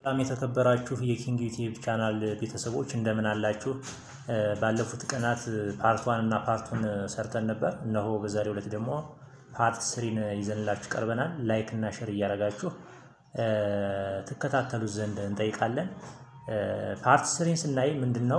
በጣም የተከበራችሁ የኪንግ ዩቲዩብ ቻናል ቤተሰቦች እንደምን አላችሁ? ባለፉት ቀናት ፓርት 1 እና ፓርት 2 ሰርተን ነበር። እነሆ በዛሬው ዕለት ደግሞ ፓርት 3ን ይዘንላችሁ ቀርበናል። ላይክ እና ሼር እያደረጋችሁ ተከታተሉ ዘንድ እንጠይቃለን። ፓርት 3ን ስናይ ምንድነው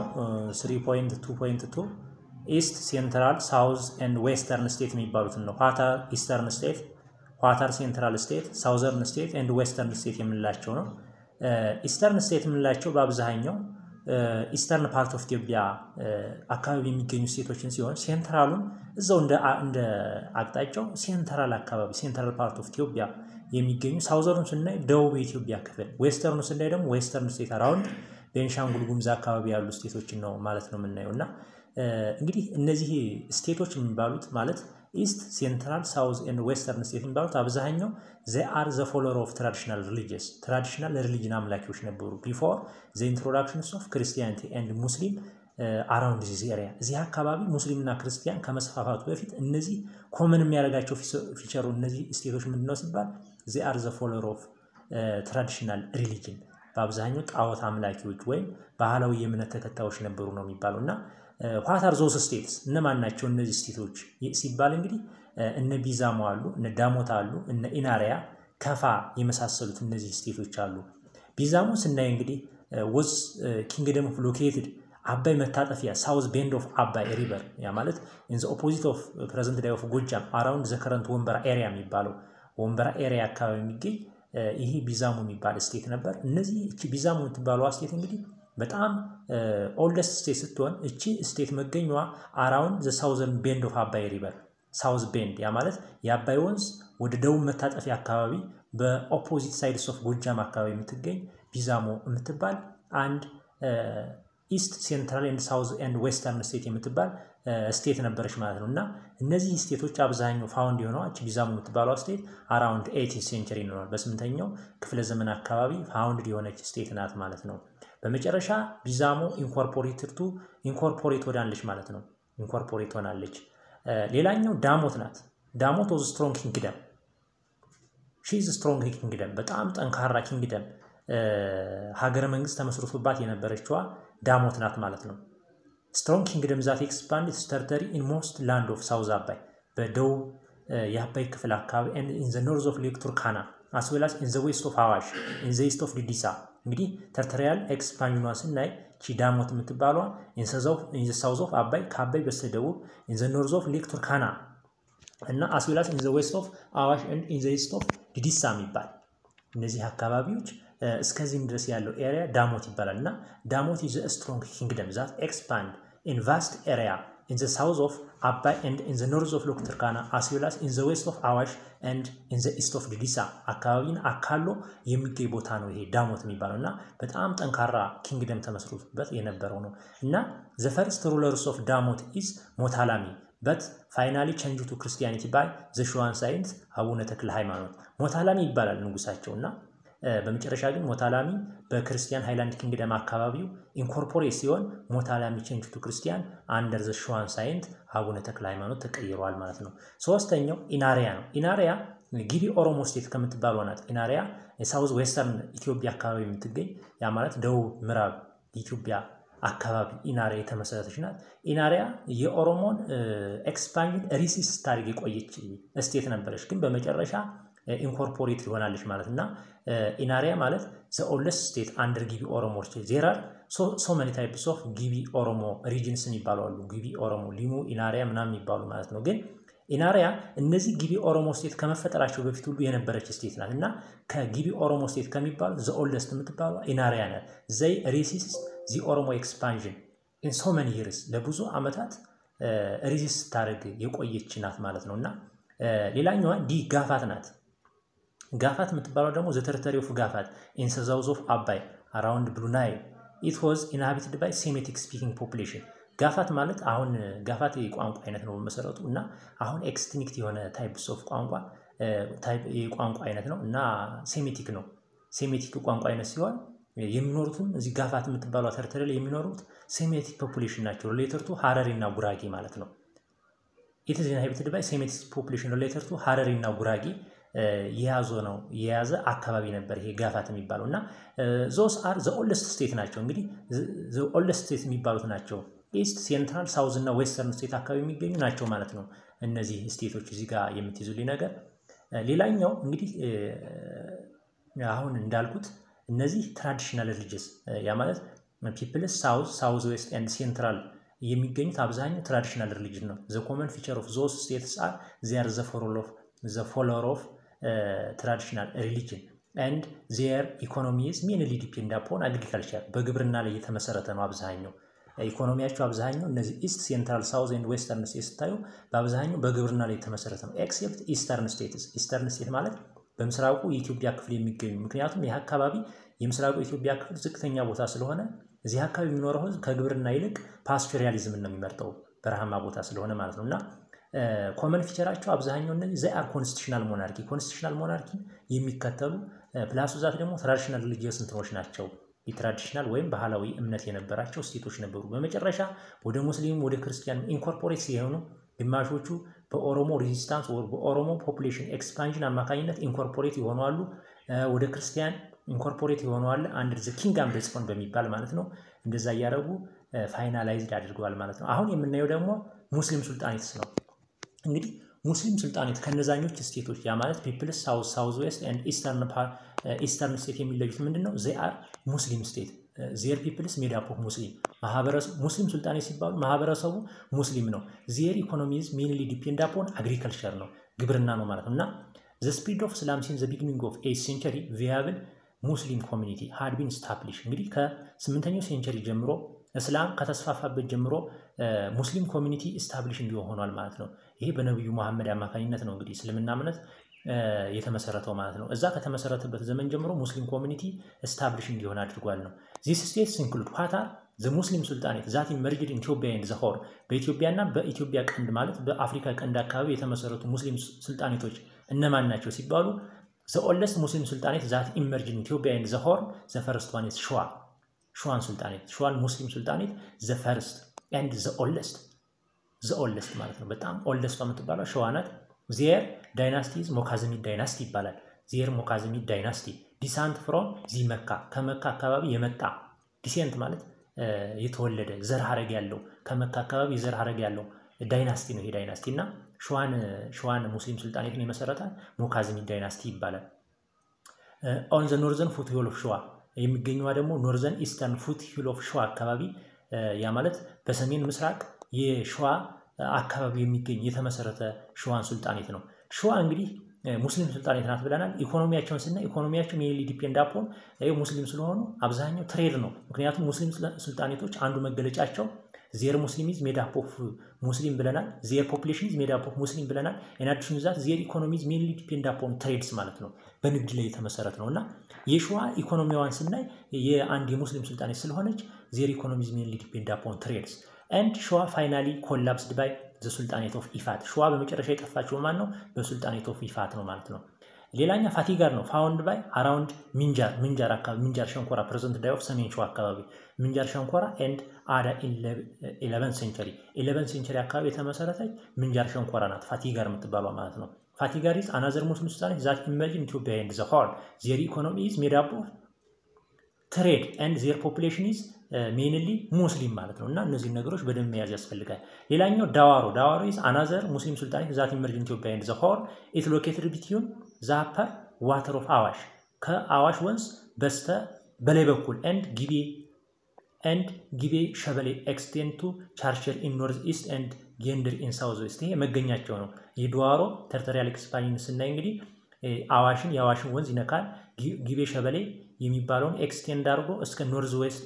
3.2.2 ኢስት ሴንትራል ሳውዝ ኤንድ ዌስተርን ስቴት የሚባሉት ነው። ዋታር ኢስተርን ስቴት፣ ዋታር ሴንትራል ስቴት፣ ሳውዘርን ስቴት ኤንድ ዌስተርን ስቴት የምንላቸው ነው። ኢስተርን ስቴት የምንላቸው በአብዛኛው ኢስተርን ፓርት ኦፍ ኢትዮጵያ አካባቢ የሚገኙ ስቴቶችን ሲሆን ሴንትራሉን እዛው እንደ አቅጣጫው ሴንትራል አካባቢ ሴንትራል ፓርት ኦፍ ኢትዮጵያ የሚገኙ፣ ሳውዘርን ስናይ ደቡብ የኢትዮጵያ ክፍል፣ ዌስተርን ስናይ ደግሞ ዌስተርን ስቴት አራውንድ ቤንሻንጉል ጉሙዝ አካባቢ ያሉ ስቴቶችን ነው ማለት ነው የምናየውና እንግዲህ እነዚህ ስቴቶች የሚባሉት ማለት ኢስት ሴንትራል ሳውዝ ኤንድ ዌስተርን ስቴት የሚባሉት አብዛኛው they are the follower of traditional religion አምላኪዎች ነበሩ before the introductions of Christianity and Muslim around this area። እዚህ አካባቢ ሙስሊምና ክርስቲያን ከመስፋፋቱ በፊት እነዚህ ኮመን የሚያደርጋቸው ፊቸሩ እነዚህ ስቴቶች ምንድነው ሲባል they are the follower of traditional religion በአብዛኛው ጣዖት አምላኪዎች ወይም ባህላዊ የእምነት ተከታዮች ነበሩ ነው የሚባሉና what are those states እነማን ናቸው እነዚህ ስቴቶች ሲባል እንግዲህ እነ ቢዛሞ አሉ፣ እነ ዳሞት አሉ፣ እነ ኢናሪያ ከፋ የመሳሰሉት እነዚህ ስቴቶች አሉ። ቢዛሞ ስናይ እንግዲህ was kingdom of located አባይ መታጠፊያ south bend of አባይ river ያ ማለት in the opposite of present day of ጎጃም around the current ወንበራ area የሚባለው ወንበራ area አካባቢ የሚገኝ ይሄ ቢዛሞ የሚባል ስቴት ነበር። እነዚህ እቺ ቢዛሞ የምትባለው ስቴት እንግዲህ በጣም ኦልደስት ስቴት ስትሆን እቺ ስቴት መገኘዋ አራውንድ ዘ ሳውዘርን ቤንድ ኦፍ አባይ ሪቨር ሳውዝ ቤንድ ያ ማለት የአባይ ወንዝ ወደ ደቡብ መታጠፊያ አካባቢ በኦፖዚት ሳይድስ ኦፍ ጎጃም አካባቢ የምትገኝ ቢዛሞ የምትባል አንድ ኢስት ሴንትራል ኤንድ ሳውዝ ኤንድ ዌስተርን ስቴት የምትባል ስቴት ነበረች ማለት ነውና እነዚህ ስቴቶች አብዛኛው ፋውንድ የሆነው እቺ ቢዛሞ የምትባለው ስቴት አራውንድ 8th ሴንቸሪ ነው በ8ኛው ክፍለ ዘመን አካባቢ ፋውንድ የሆነች ስቴት ናት ማለት ነው። በመጨረሻ ቢዛሞ ኢንኮርፖሬት ወዳለች ማለት ነው ኢንኮርፖሬት ሆናለች። ሌላኛው ዳሞት ናት። ዳሞት was strong kingdom she is strong kingdom በጣም ጠንካራ ኪንግደም ሀገረ መንግስት ተመስርቶባት የነበረችዋ ዳሞት ናት ማለት ነው። strong kingdom that expanded its territory in most land of south አባይ በደቡብ የአባይ ክፍል አካባቢ and in the north of Lake Turkana as well as in the west of አዋሽ in the east of ዲዲሳ እንግዲህ ተርተሪያል ኤክስፓንሽኗን ስናይ ቺ ዳሞት የምትባለው in the south of አባይ ከአባይ በስተደቡብ in the north of Lake Turkana እና as well as in the west of አዋሽ and in the east of ዲዲሳ የሚባል እነዚህ አካባቢዎች እስከዚህም ድረስ ያለው ኤሪያ ዳሞት ይባላልና ዳሞት is a strong kingdom that expand in vast area in the south of አባይ and in the north of Lake Turkana as well as in the west of አዋሽ and in the east of ዲዲሳ አካባቢን አካሎ የሚገኝ ቦታ ነው ይሄ ዳሞት የሚባለውና በጣም ጠንካራ ኪንግደም ተመስርቶበት የነበረው ነው እና the first rulers of ዳሞት is ሞታላሚ but finally changed to Christianity by the ሸዋን ሳይንት አቡነ ተክለ ሃይማኖት ሞታላሚ ይባላል ንጉሳቸውና በመጨረሻ ግን ሞታላሚ በክርስቲያን ሃይላንድ ኪንግደም አካባቢው ኢንኮርፖሬት ሲሆን ሞታላሚ ቼንጅ ቱ ክርስቲያን አንደር ዘ ሸዋን ሳይንት አቡነ ተክለ ሃይማኖት ተቀይሯል ማለት ነው። ሶስተኛው ኢናሪያ ነው። ኢናሪያ ጊቢ ኦሮሞ ስቴት ከምትባለው ናት። ኢናሪያ የሳውዝ ዌስተርን ኢትዮጵያ አካባቢ የምትገኝ ያ ማለት ደቡብ ምዕራብ ኢትዮጵያ አካባቢ ኢናሪያ የተመሰረተች ናት። ኢናሪያ የኦሮሞን ኤክስፓንሽን ሪሲስት ታሪክ የቆየች ስቴት ነበረች ግን በመጨረሻ ኢንኮርፖሬት ይሆናለች ማለትና ኢናሪያ ማለት the oldest state under ጊቢ ኦሮሞ there are so many types of ጊቢ ኦሮሞ regions ይባላሉ። ጊቢ ኦሮሞ ሊሙ ኢናሪያ ምናምን ይባላሉ ማለት ነው። ግን ኢናሪያ እነዚህ ጊቢ ኦሮሞ ስቴት ከመፈጠራቸው በፊት ሁሉ የነበረች ስቴት ናትና ከጊቢ ኦሮሞ ስቴት ከሚባሉ the oldest የምትባለው ኢናሪያ ናት። they resist the ኦሮሞ expansion in so many years ለብዙ አመታት ሪሲስት ታደርግ የቆየች ናት ማለት ነውና ሌላኛዋ ጋፋት ናት። ጋፋት የምትባለው ደግሞ the territory of ጋፋት in the south of አባይ around Blue Nile it was inhabited by Semitic speaking population። ጋፋት ማለት አሁን ጋፋት የቋንቋ አይነት ነው በመሰረቱ እና አሁን ኤክስቲንክት የሆነ ታይፕስ ኦፍ የቋንቋ አይነት ነው እና ሴሚቲክ ነው። ሴሚቲክ ቋንቋ አይነት ሲሆን የሚኖሩትም እዚህ ጋፋት የምትባለው ተርተሪ ላይ የሚኖሩት ሴሚቲክ ፖፑሌሽን ናቸው ሪሌተድ ቱ ሐረሪና ጉራጌ ማለት ነው። it is inhabited by Semitic population related to ሐረሪና ጉራጌ የያዘ አካባቢ ነበር ይሄ ጋፋት የሚባለውና those are the oldest state ናቸው እንግዲህ the oldest state የሚባሉት ናቸው ኢስት ሴንትራል ሳውዝ እና ዌስተርን ስቴት አካባቢ የሚገኙ ናቸው ማለት ነው እነዚህ ስቴቶች እዚህ ጋር የምትይዙልኝ ነገር ሌላኛው እንግዲህ አሁን እንዳልኩት እነዚህ ትራዲሽናል ሪሊጂየስ ያ ማለት ፒፕልስ ሳውዝ ዌስት ኤንድ ሴንትራል የሚገኙት አብዛኛው ትራዲሽናል ሪሊጂን ነው the common feature of those states are they are the follower of traditional religion and their economy is mainly depend upon agriculture በግብርና ላይ የተመሰረተ ነው አብዛኛው ኢኮኖሚያቸው አብዛኛው እነዚህ ኢስት ሴንትራል ሳውዝ ኤንድ ዌስተርን ስቴትስ ታዩ በአብዛኛው በግብርና ላይ የተመሰረተ ነው ኤክሴፕት ኢስተርን ስቴት ማለት በምስራቁ የኢትዮጵያ ክፍል የሚገኙ ምክንያቱም ይህ አካባቢ የምስራቁ የኢትዮጵያ ክፍል ዝቅተኛ ቦታ ስለሆነ እዚህ አካባቢ የሚኖረው ህዝብ ከግብርና ይልቅ ፓስቸሪያሊዝም ነው የሚመርጠው በረሃማ ቦታ ስለሆነ ማለት ነውና ኮመን ፊቸራቸው አብዛኛው እነዚህ they are constitutional monarchy የሚከተሉ ፕላስ ዛት ደግሞ ትራዲሽናል ሪሊጂየስ እንትኖች ናቸው የትራዲሽናል ወይም ባህላዊ እምነት የነበራቸው ስቴቶች ነበሩ በመጨረሻ ወደ ሙስሊም ወደ ክርስቲያን ኢንኮርፖሬት ሲሆኑ ግማሾቹ በኦሮሞ ሬዚስታንስ ወር በኦሮሞ ፖፑሌሽን ኤክስፓንሽን አማካኝነት ኢንኮርፖሬት ይሆናሉ ወደ ክርስቲያን ኢንኮርፖሬት ይሆናሉ አንድ ዘ ኪንግደም ሪስፖንድ በሚባል ማለት ነው እንደዛ ያያረጉ ፋይናላይዝድ አድርገዋል ማለት ነው አሁን የምናየው ደግሞ ሙስሊም ሱልጣኔትስ ነው እንግዲህ ሙስሊም ሱልጣኔት ከነዛኞች ስቴቶች ያ ማለት ፒፕልስ ሳውዝ ዌስት ኤንድ ኢስተርን ስቴት የሚለዩት ምንድነው they are muslim state their peoples made up of muslim ማህበረሰብ ሙስሊም ሱልጣኔት ሲባሉ ማህበረሰቡ ሙስሊም ነው their economy is mainly depend upon agriculture ነው ግብርና ነው ማለት ነውና the spread of Islam since the beginning of 8th century viable muslim community had been established እንግዲህ ከ8ኛው ሴንቸሪ ጀምሮ እስላም ከተስፋፋበት ጀምሮ ሙስሊም ኮሚኒቲ ስታብሊሽ እንዲሆኗል ማለት ነው ይሄ በነብዩ መሐመድ አማካኝነት ነው እንግዲህ እስልምና እምነት የተመሰረተው ማለት ነው እዛ ከተመሰረተበት ዘመን ጀምሮ ሙስሊም ኮሚኒቲ ስታብሊሽ እንዲሆን አድርጓል ነው these states include Qatar the Muslim Sultanate that emerged in Ethiopia and the Horn በኢትዮጵያና በኢትዮጵያ ቀንድ ማለት በአፍሪካ ቀንድ አካባቢ የተመሰረቱ ሙስሊም ሱልጣኔቶች እነማን ናቸው ሲባሉ the oldest Muslim Sultanate that emerged in Ethiopia and the Horn the first one is Shuan Sultanate Shuan Muslim Sultanate the first and the oldest ማለት ነው በጣም oldest የምትባለው ሸዋ ናት their dynasty is Mokhazemid dynasty ይባላል their Mokhazemid dynasty descent from ዚመካ ከመካ አካባቢ የመጣ ዲሴንት ማለት የተወለደ ዘር ሐረግ ያለው ከመካ አካባቢ ዘር ሐረግ ያለው ዳይናስቲ ነው ይሄ ዳይናስቲ እና ሸዋን ሙስሊም ሱልጣኔት ነው የመሰረታል Mokhazemid dynasty ይባላል on the northern foothill of Shua የሚገኘው ደግሞ northern eastern foothill of Shua አካባቢ ያ ማለት በሰሜን ምስራቅ የሸዋ አካባቢ የሚገኝ የተመሰረተ ሸዋን ሱልጣኔት ነው ሸዋ እንግዲህ ሙስሊም ሱልጣኔት ናት ብለናል ኢኮኖሚያቸውን ስናይ ኢኮኖሚያቸው ሜንሊ ዲፔንድ አፖን ሙስሊም ስለሆኑ አብዛኛው ትሬድ ነው ምክንያቱም ሙስሊም ሱልጣኔቶች አንዱ መገለጫቸው their Muslim is made up of Muslim ብለናል their population is made up of Muslim ብለናል in addition to that their economy is mainly depend upon trades ማለት ነው በንግድ ላይ የተመሰረተ ነውና የሸዋ ኢኮኖሚዋን ስናይ የአንድ የሙስሊም ሱልጣኔት ስለሆነች their economy is mainly depend upon trades and Shua finally collapsed by the Sultanate of Ifat Shua በመጨረሻ የጠፋችው ማን ነው በሱልጣኔት ኦፍ ኢፋት ነው ማለት ነው ሌላኛ ፋቲጋር ነው found by around ሚንጃር አካባቢ ሚንጃር ሸንኮራ present day of ሰሜን ሸዋ አካባቢ ሚንጃር ሸንኮራ and አዳ 11th century አካባቢ የተመሰረተች ሚንጃር ሸንኮራ ናት ፋቲጋር የምትባለው ማለት ነው ፋቲጋር is another Muslim state that emerged in Ethiopia and the Horn their economy is made up of trade and their population is mainly Muslim ማለት ነውና እነዚህ ነገሮች በደንብ መያዝ ያስፈልጋል ሌላኛው ዳዋሮ is another Muslim sultanate that emerged in Ethiopia and the Horn it located between the upper water of Awash ከአዋሽ ወንዝ በስተ በላይ በኩል and ጊቤ ሸበሌ extend to Churchill in north east and Gender in south west ይሄ መገኛቸው ነው የዳዋሮ ተርተሪያል ኤክስፓንሽን ስናይ እንግዲህ የአዋሽን ወንዝ ይነካል ጊቤ ሸበሌ የሚባለውን ኤክስቴንድ አድርጎ እስከ ኖርዝ ዌስት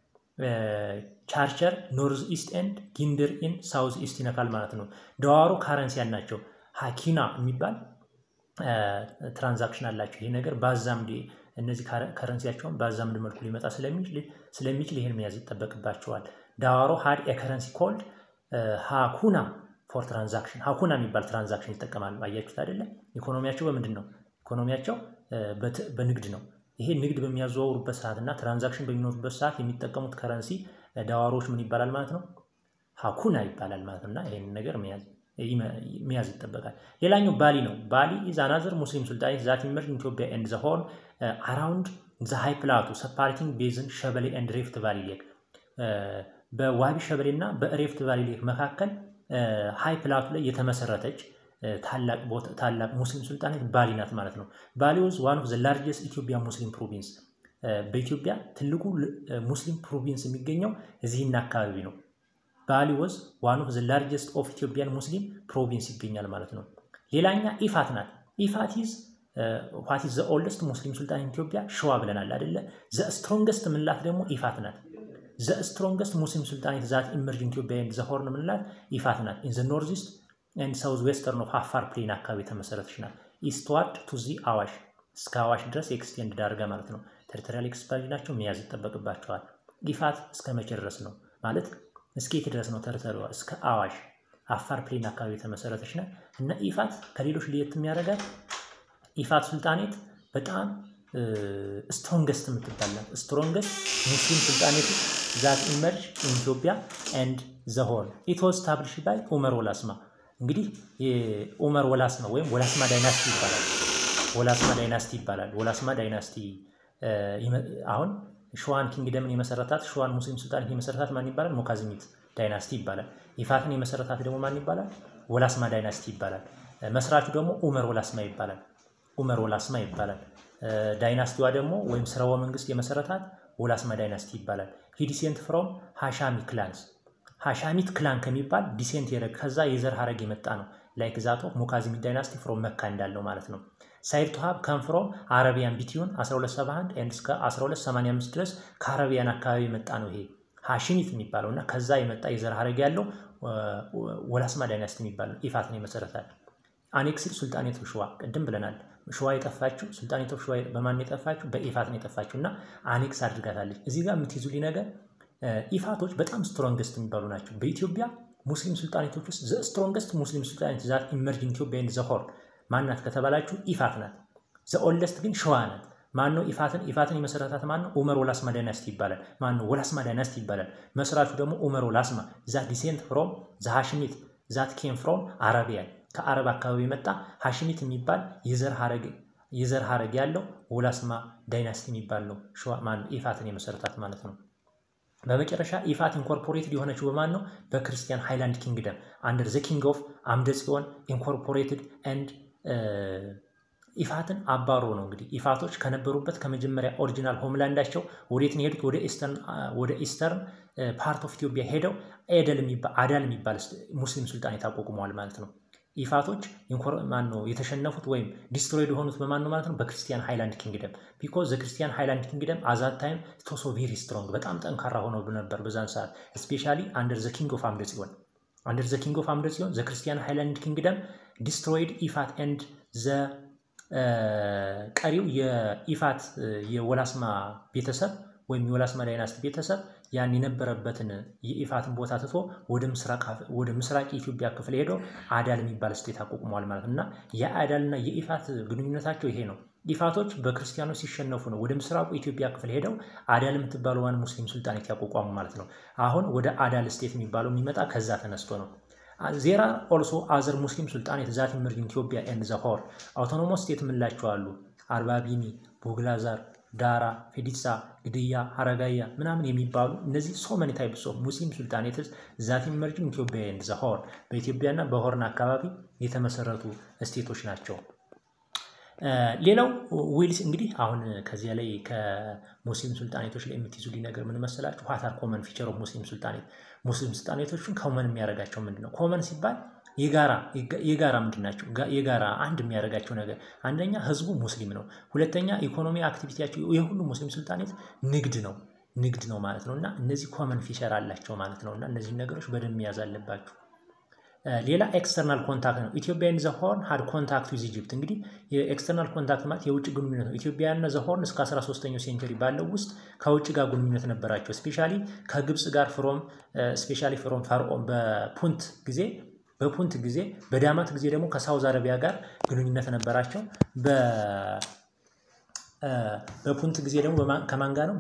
ቻርቸር ኖርዝ ኢስት ኤንድ ጊንደር ኢን ሳውዝ ኢስት ይነካል ማለት ነው ዳዋሮ ካረንሲ ያላቸው ሀኪና የሚባል ትራንዛክሽን አላቸው ይሄ ነገር ባዛምዲ እነዚህ ካረንሲያቸውን ባዛምድ መልኩ ሊመጣ ስለሚችል ይሄን መያዝ ይተበቅባቸዋል ዳዋሮ had a currency called ሃኩና for transaction ሃኩና የሚባል ትራንዛክሽን ይተከማሉ አያችሁት አይደለ ኢኮኖሚያቸው በምንድነው ኢኮኖሚያቸው በንግድ ነው ይሄ ንግድ በሚያዘዋውሩበት ሰዓትና ትራንዛክሽን በሚኖርበት ሰዓት የሚጠቀሙት ከረንሲ ዳዋሮች ምን ይባላል ማለት ነው ሃኩና ይባላል ማለት ነውና ይሄን ነገር መያዝ መያዝ ይጠበቃል። ሌላኛው ባሊ ነው። ባሊ is another Muslim sultanate that emerged in Ethiopia and the Horn around the high plateau separating basin ሸበሌ and Rift Valley Lake በዋቢ ሸበሌና በሪፍት ቫሊ ሌክ መካከል ሃይ ፕላቱ ላይ የተመሰረተች ታላቅ ሙስሊም ሱልጣኔት ባሊ ናት ማለት ነው። ባሊ was one of the largest Ethiopian Muslim province በኢትዮጵያ ትልቁ ሙስሊም ፕሮቪንስ የሚገኘው እዚህና አካባቢ ነው። ባሊ was one of the largest of Ethiopian Muslim province ይገኛል ማለት ነው። ሌላኛ ኢፋት ናት። ኢፋት is what is the oldest Muslim sultan in Ethiopia ሸዋ ብለናል አይደለ? the strongest ምንላት ደግሞ ኢፋት ናት። the strongest Muslim sultanate that emerged in Ethiopia and the Horn ምንላት ኢፋት ናት። in the northeast and southwestern of Afar plain አካባቢ ተመሰረተች ናት። eastward to the አዋሽ እስከ አዋሽ ድረስ ኤክስቴንድ ዳርጋ ማለት ነው። ቴሪቶሪያል ኤክስፓንሽናቸው መያዝ ይጠበቅባቸዋል። ኢፋት እስከ መቼ ድረስ ነው ማለት እስከ የት ድረስ ነው ቴሪቶሪዋ? እስከ አዋሽ አፋር ፕሌን አካባቢ ተመሰረተች ናት። እና ኢፋት ከሌሎች ለየት የሚያደርጋት ኢፋት ሱልጣኔት በጣም strongest የምትባላት strongest Muslim sultanate that emerged in Ethiopia and the Horn. It was established by ኡመር ወላስማ። እንግዲህ የኡመር ወላስማ ወይም ወላስማ ዳይናስቲ ይባላል። ወላስማ ዳይናስቲ አሁን ሸዋን ኪንግደምን የመሰረታት ሸዋን ሙስሊም ሱልጣኔት የመሰረታት ማን ይባላል? ሞካዝሚት ዳይናስቲ ይባላል። ኢፋትን የመሰረታት ደግሞ ማን ይባላል? ወላስማ ዳይናስቲ ይባላል። መስራቹ ደግሞ ኡመር ወላስማ ይባላል። ዳይናስቲዋ ደግሞ ወይም ስራው መንግስት የመሰረታት ወላስማ ዳይናስቲ ይባላል። he descent from ሃሻሚት ክላን ከሚባል ዲሴንት ያደረገ ከዛ የዘር ሐረግ የመጣ ነው። ላይክ ዛቶ ሞካዝሚት ዳይናስቲ from መካ እንዳለው ማለት ነው። ሳይድ ቱ ሃብ come from አረቢያን ቢቲዩን 1271 and እስከ 1285 ድረስ ከአረቢያን አካባቢ የመጣ ነው ይሄ ሃሺሚት የሚባለውና ከዛ የመጣ የዘር ሐረግ ያለው ወላስማ ዳይናስቲ የሚባለው ኢፋትን የመሰረታል። አኔክስድ ሱልጣኔት ሸዋ ቅድም ብለናል። ሸዋ የጠፋችው ሱልጣኔት ሸዋ በማን የጠፋችው? በኢፋት ነው የጠፋችውና አኔክስ አድርጋታለች። እዚህ ጋር የምትይዙልኝ ነገር ኢፋቶች በጣም ስትሮንግስት የሚባሉ ናቸው። በኢትዮጵያ ሙስሊም ሱልጣኔቶች ውስጥ the strongest Muslim sultanate that emerged in Ethiopia and the Horn ማናት ከተባላችሁ ኢፋት ናት። the oldest ግን ሸዋ ናት። ማን ነው ኢፋትን የመሰረታት ማን ነው? ኡመር ወላስማ ዳይናስቲ ይባላል። ማን ነው? ወላስማ ዳይናስቲ ይባላል። መስራቹ ደግሞ ኡመር ወላስማ that descent from the ሃሺሚት that came from አረቢያን ከአረብ አካባቢ የመጣ ሃሺሚት የሚባል የዘር ሐረግ ያለው ወላስማ ዳይናስቲ የሚባል ነው። ሸዋ ማን ኢፋትን የመሰረታት ማለት ነው። በመጨረሻ ኢፋት ኢንኮርፖሬትድ የሆነችው በማን ነው? በክርስቲያን ሃይላንድ ኪንግደም አንደር ዘ ኪንግ ኦፍ አምደ ጽዮን ኢንኮርፖሬትድ ኤንድ ኢፋትን አባሮ ነው። እንግዲህ ኢፋቶች ከነበሩበት ከመጀመሪያ ኦሪጂናል ሆምላንዳቸው ወዴት ነው ሄዱት? ወደ ኢስተርን ፓርት ኦፍ ኢትዮጵያ ሄደው አዳል የሚባል ሙስሊም ሱልጣኔት አቋቁመዋል ማለት ነው። ኢፋቶች ማን ነው የተሸነፉት ወይም ዲስትሮይድ የሆኑት በማን ነው ማለት ነው? በክርስቲያን ሃይላንድ ኪንግደም because the Christian Highland Kingdom at that time it was very strong በጣም ጠንካራ ሆኖ ነበር በዛን ሰዓት especially under the king of አምደ ጽዮን the Christian Highland Kingdom destroyed ኢፋት and the ቀሪው የኢፋት የወላስማ ቤተሰብ ወይም የወላስማ ዳይናስቲ ቤተሰብ ያን የነበረበትን የኢፋትን ቦታ ትቶ ወደ ምስራቅ ኢትዮጵያ ክፍል ሄዶ አዳል የሚባል ስቴት አቋቁመዋል ማለት እና የአዳልና የኢፋት ግንኙነታቸው ይሄ ነው። ኢፋቶች በክርስቲያኖች ሲሸነፉ ነው ወደ ምስራቁ ኢትዮጵያ ክፍል ሄደው አዳል የምትባለው ዋን ሙስሊም ሱልጣኔት ያቋቋሙ ማለት ነው። አሁን ወደ አዳል ስቴት የሚባለው የሚመጣ ከዛ ተነስቶ ነው። there are also other Muslim sultanates that emerged in Ethiopia and the Horn autonomous state ምንላቸው አሉ። አርባቢኒ፣ ቦግላዛር፣ ዳራ፣ ፌዲሳ፣ ግድያ፣ ሐረጋያ ምናምን የሚባሉ እነዚህ so many types of Muslim sultanates that emerged in Ethiopia and the Horn በኢትዮጵያና በሆርን አካባቢ የተመሰረቱ ስቴቶች ናቸው። ሌላው ዌልስ እንግዲህ አሁን ከዚያ ላይ ከሙስሊም ሱልጣኔቶች ላይ የምትይዙልኝ ነገር ምን መሰላችሁ? ዋታር ኮመን ፊቸር ኦፍ ሙስሊም ሱልጣኔቶችን ኮመን የሚያደርጋቸው ምንድነው? ኮመን ሲባል የጋራ ምንድናቸው? የጋራ አንድ የሚያደርጋቸው ነገር አንደኛ ህዝቡ ሙስሊም ነው። ሁለተኛ ኢኮኖሚ አክቲቪቲያቸው የሁሉ ሙስሊም ሱልጣኔት ንግድ ነው ማለት ነውና እነዚህ ኮመን ፊቸር አላቸው ማለት ነውና እነዚህ ነገሮች በደንብ ያዝ አለባችሁ። ሌላ ኤክስተርናል ኮንታክት ነው። ኢትዮጵያ and the Horn had contact with Egypt እንግዲህ የኤክስተርናል ኮንታክት ማለት የውጭ ግንኙነት ነው። ኢትዮጵያ እና the Horn እስከ 13ኛው ሴንቸሪ ባለው ውስጥ ከውጭ ጋር ግንኙነት ነበራቸው። ስፔሻሊ ከግብጽ ጋር ስፔሻሊ ፍሮም ፈርዖን በፑንት ጊዜ በዳማት ጊዜ ደግሞ ከሳውዝ አረቢያ ጋር ግንኙነት ነበራቸው። በፑንት ጊዜ ደግሞ ከማን ጋር ነው?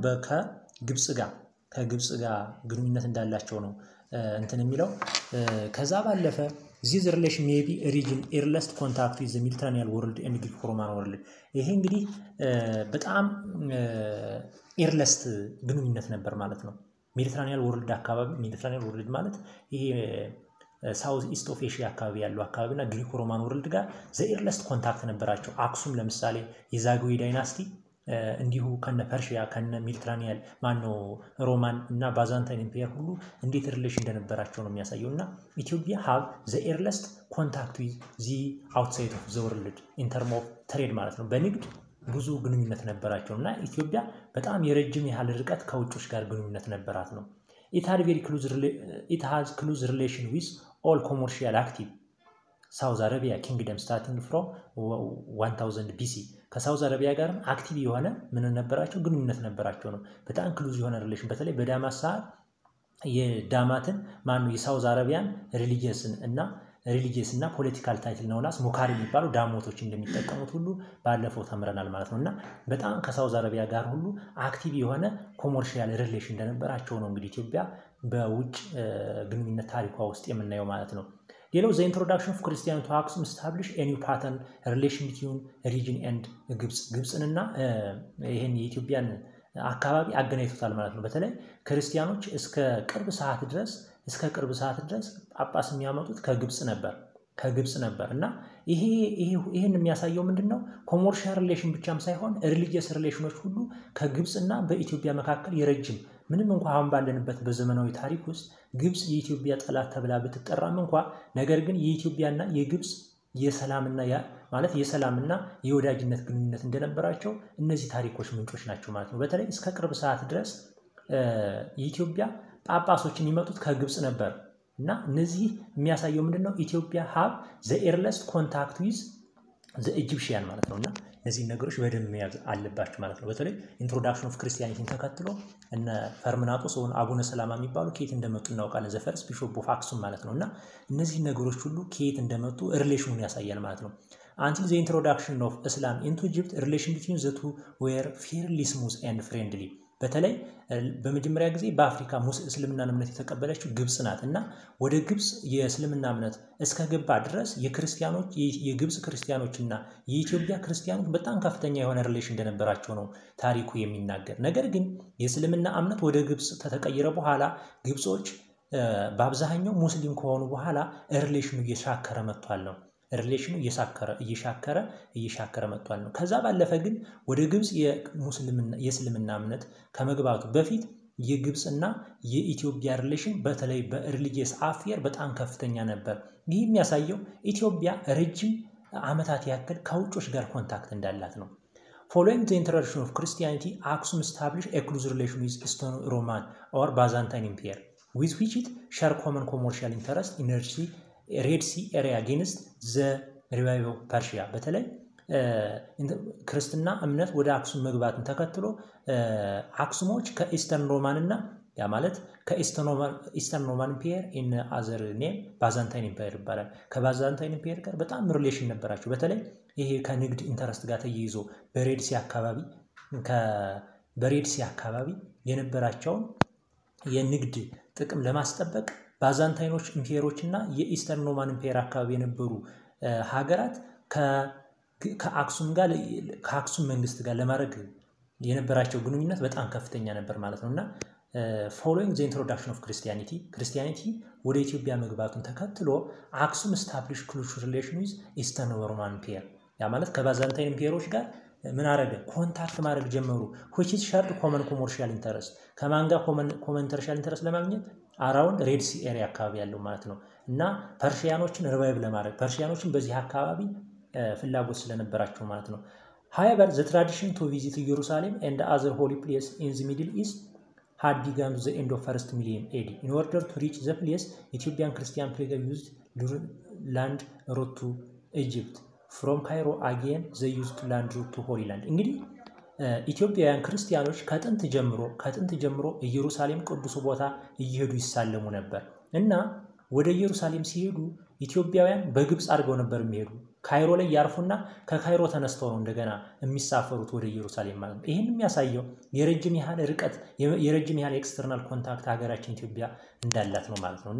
ከግብጽ ጋር ግንኙነት እንዳላቸው ነው እንትን የሚለው። ከዛ ባለፈ this relation may be region earliest contact with the Mediterranean world and Greco-Roman world ይሄ እንግዲህ በጣም earliest ግንኙነት ነበር ማለት ነው ሜዲትራኒያን ወርልድ አካባቢ ሜዲትራኒያን ወርልድ ማለት ይሄ ሳውዝ ኢስት ኦፍ ኤሺያ አካባቢ ያለው አካባቢና ግሪኮ-ሮማን ወርልድ ጋር the earliest contact ነበራቸው አክሱም ለምሳሌ የዛጉዌ ዳይናስቲ እንዲሁ ከነ ፐርሺያ ከነ ሜዲትራኒያን ማኖ ሮማን እና ባዛንታይን ኢምፓየር ሁሉ እንዴት ሪሌሽን እንደነበራቸው ነው የሚያሳየውና ኢትዮጵያ have the earliest contact with the outside of the world in terms of trade ማለት ነው በንግድ ብዙ ግንኙነት ነበራቸውና ኢትዮጵያ በጣም የረጅም ያህል ርቀት ከውጮች ጋር ግንኙነት ነበራት ነው it has close relation with all commercial active ሳውዝ አረቢያ ኪንግደም starting from 1000 BC ከሳውዝ አረቢያ ጋርም አክቲቭ የሆነ ምን ነበራቸው ግንኙነት ነበራቸው ነው በጣም ክሉዝ የሆነ ሪሌሽን በተለይ በዳማት ሰዓት የዳማትን ማኑ የሳውዝ አረቢያን ሪሊጂየስ እና ፖለቲካል ታይትል ነውናስ ሞካሪ የሚባሉ ዳሞቶች እንደሚጠቀሙት ሁሉ ባለፈው ተምረናል ማለት ነውና በጣም ከሳውዝ አረቢያ ጋር ሁሉ አክቲቭ የሆነ ኮመርሻል ሪሌሽን እንደነበራቸው ነው እንግዲህ ኢትዮጵያ በውጭ ግንኙነት ታሪኳ ውስጥ የምናየው ማለት ነው ሌላው the introduction of Christianity to Aksum established a new pattern relation between region and ግብጽንና ይሄን የኢትዮጵያን አካባቢ አገናኝቶታል ማለት ነው በተለይ ክርስቲያኖች እስከ ቅርብ ሰዓት ድረስ ጳጳስ የሚያመጡት ከግብጽ ነበርና ይሄን የሚያሳየው ምንድነው ኮመርሻል ሪሌሽን ብቻም ሳይሆን ሪሊጂየስ ሪሌሽኖች ሁሉ ከግብጽና በኢትዮጵያ መካከል የረጅም ምንም እንኳን አሁን ባለንበት በዘመናዊ ታሪክ ውስጥ ግብጽ የኢትዮጵያ ጠላት ተብላ ብትጠራም እንኳን ነገር ግን የኢትዮጵያና የግብጽ የሰላምና የወዳጅነት ግንኙነት እንደነበራቸው እነዚህ ታሪኮች ምንጮች ናቸው ማለት ነው በተለይ እስከ ቅርብ ሰዓት ድረስ የኢትዮጵያ ጳጳሶችን የሚመጡት ከግብጽ ነበር እና እነዚህ የሚያሳየው ምንድነው ኢትዮጵያ have the earliest contact with the Egyptian ማለት ነውና እነዚህ ነገሮች በደንብ መያዝ አለባችሁ ማለት ነው በተለይ ኢንትሮዳክሽን ኦፍ ክርስቲያኒቲን ተከትሎ እነ ፈርምናጦስ ወን አቡነ ሰላማ የሚባሉ ከየት እንደመጡ እናውቃለን ዘ ፈርስት ቢሾፕ ኦፍ አክሱም ማለት ነውና እነዚህ ነገሮች ሁሉ ከየት እንደመጡ ሪሌሽኑን ያሳያል ማለት ነው until the introduction of Islam into Egypt relation between the two were fairly smooth and friendly በተለይ በመጀመሪያ ጊዜ በአፍሪካ እስልምና እምነት የተቀበለችው ግብጽ ናትና ወደ ግብጽ የእስልምና እምነት እስከገባ ድረስ የግብጽ ክርስቲያኖችና የኢትዮጵያ ክርስቲያኖች በጣም ከፍተኛ የሆነ ሪሌሽን እንደነበራቸው ነው ታሪኩ የሚናገር ነገር ግን የእስልምና እምነት ወደ ግብጽ ተተቀየረ በኋላ ግብጾች በአብዛኛው ሙስሊም ከሆኑ በኋላ ሪሌሽኑ እየሻከረ መጥቷል ነው ሪሌሽኑ እየሻከረ መጥቷል ነው ከዛ ባለፈ ግን ወደ ግብጽ የእስልምና እምነት ከመግባቱ በፊት የግብጽና የኢትዮጵያ ሪሌሽን በተለይ በሪሊጂየስ አፌር በጣም ከፍተኛ ነበር ይህ የሚያሳየው ኢትዮጵያ ረጅም ዓመታት ያክል ከውጮች ጋር ኮንታክት እንዳላት ነው following the introduction of Christianity Aksum established a close relation with Eastern Roman or Byzantine Empire with which it shared common commercial interest in Red Sea area against the revival of Persia በተለይ ክርስትና እምነት ወደ አክሱም መግባትን ተከትሎ አክሱሞች ከኢስተርን ሮማን እና ያ ማለት ከኢስተርን ሮማን ኢምፓየር in other name ባዛንታይን ኢምፓየር ይባላል ከባዛንታይን ኢምፓየር ጋር በጣም ሪሌሽን ነበራቸው በተለይ ይሄ ከንግድ ኢንተረስት ጋር ተያይዞ በሬድ ሲ አካባቢ የነበራቸው የንግድ ጥቅም ለማስጠበቅ ባዛንታይኖች ኢምፓየሮችና የኢስተርን ሮማን ኢምፓየር አካባቢ የነበሩ ሀገራት ከአክሱም መንግስት ጋር ለማድረግ የነበራቸው ግንኙነት በጣም ከፍተኛ ነበር ማለት ነውና following the introduction of Christianity ወደ ኢትዮጵያ መግባቱን ተከትሎ አክሱም established close relation with Eastern Roman Empire ያ ማለት ከባዛንታይን ኢምፓየሮች ጋር ምን አረገ ኮንታክት ማድረግ ጀመሩ which is shared common commercial interest ከማንጋ commercial interest ለማግኘት አራውንድ ሬድ ሲ ኤሪያ አካባቢ ያለው ማለት ነው እና ፐርሺያኖችን ሪቫይቭ ለማድረግ ፐርሺያኖችን በዚህ አካባቢ ፍላጎት ስለነበራቸው ማለት ነው however the tradition to visit Jerusalem and other holy places in the Middle East had begun to the end of first millennium AD in order to reach the place Ethiopian Christian pilgrims used land route to Egypt from Cairo again they used to land route to Holy Land እንግዲህ ኢትዮጵያውያን ክርስቲያኖች ከጥንት ጀምሮ ኢየሩሳሌም ቅዱስ ቦታ እየሄዱ ይሳለሙ ነበር እና ወደ ኢየሩሳሌም ሲሄዱ ኢትዮጵያውያን በግብጽ አድርገው ነበር የሚሄዱ ካይሮ ላይ ያርፉና ከካይሮ ተነስተው ነው እንደገና የሚሳፈሩት ወደ ኢየሩሳሌም ማለት ነው ይሄን የሚያሳየው የረጅም ያህል ኤክስተርናል ኮንታክት ሀገራችን ኢትዮጵያ እንዳላት ነው ማለት ነውና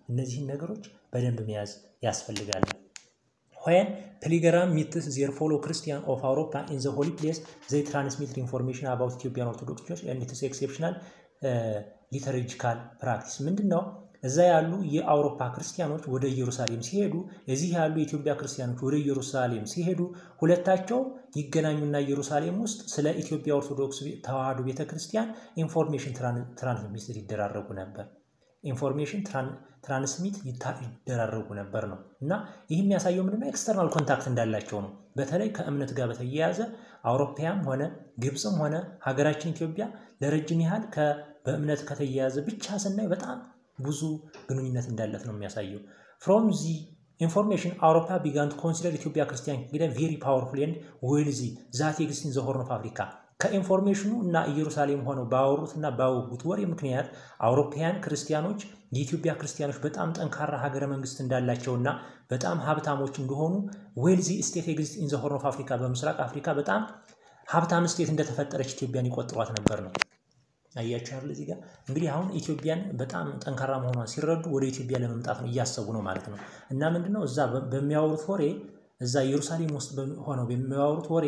እነዚህን ነገሮች በደንብ መያዝ ያስፈልጋል። When pilgrims meet their fellow Christians of Europa in the holy place, they transmit information about Ethiopian Orthodox Church and its exceptional liturgical practice. ምንድነው እዛ ያሉ የአውሮፓ ክርስቲያኖች ወደ ኢየሩሳሌም ሲሄዱ እዚህ ያሉ የኢትዮጵያ ክርስቲያኖች ወደ ኢየሩሳሌም ሲሄዱ ሁለታቸው ይገናኙና ኢየሩሳሌም ውስጥ ስለ ኢትዮጵያ ኦርቶዶክስ ተዋህዶ ቤተክርስቲያን ኢንፎርሜሽን ትራንስሚት ይደራረጉ ነበር። ኢንፎርሜሽን ትራንስሚት ይደራረጉ ነበር ነው እና ይሄ የሚያሳየው ምንድነው ኤክስተርናል ኮንታክት እንዳላቸው ነው። በተለይ ከእምነት ጋር በተያያዘ አውሮፓያም ሆነ ግብጽም ሆነ ሀገራችን ኢትዮጵያ ለረጅም ያህል በእምነት ከተያያዘ ብቻ ስናይ በጣም ብዙ ግንኙነት እንዳለት ነው የሚያሳየው። From the information Europa began to consider Ethiopia Christian Kingdom very powerful and wealthy that exists in the Horn of Africa. ከኢንፎርሜሽኑ እና ኢየሩሳሌም ሆነው ባወሩትና ባወጉት ወሬ ምክንያት አውሮፓውያን ክርስቲያኖች የኢትዮጵያ ክርስቲያኖች በጣም ጠንካራ ሀገረ መንግስት እንዳላቸውና በጣም ሀብታሞች እንደሆኑ wealthy state exists in the Horn of Africa በምስራቅ አፍሪካ በጣም ሀብታም ስቴት እንደተፈጠረች ኢትዮጵያን ይቆጥሯት ነበር ነው። አያችሁ አይደል እዚህ ጋር እንግዲህ አሁን ኢትዮጵያን በጣም ጠንካራ መሆኗን ሲረዱ ወደ ኢትዮጵያ ለመምጣት ነው እያሰቡ ነው ማለት ነው። እና ምንድነው እዛ በሚያወሩት ወሬ እዛ ኢየሩሳሌም ውስጥ ሆነው በሚያወሩት ወሬ